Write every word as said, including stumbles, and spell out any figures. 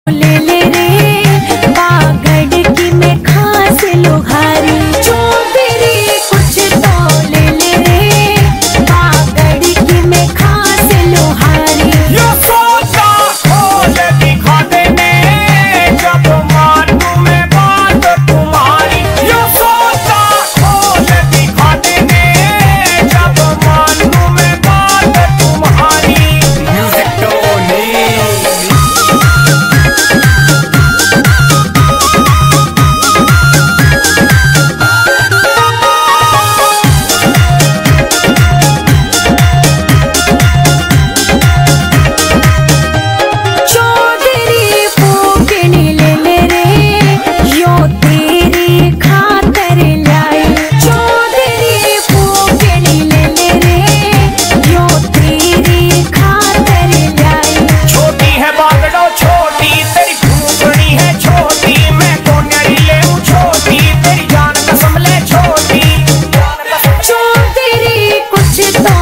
ले ले रे बागड़ की मैं खास लोहारी चौधरी कुछ तो ले ले रे बागड़ की मैं खास लोहारी। यो सोचा खोल दिखा देने जब मानूं मैं बात तुम्हारी। यो सोचा खोल दिखा देने जब मानूं मैं बात तुम्हारी। म्यूजिक टोनी कुछ तो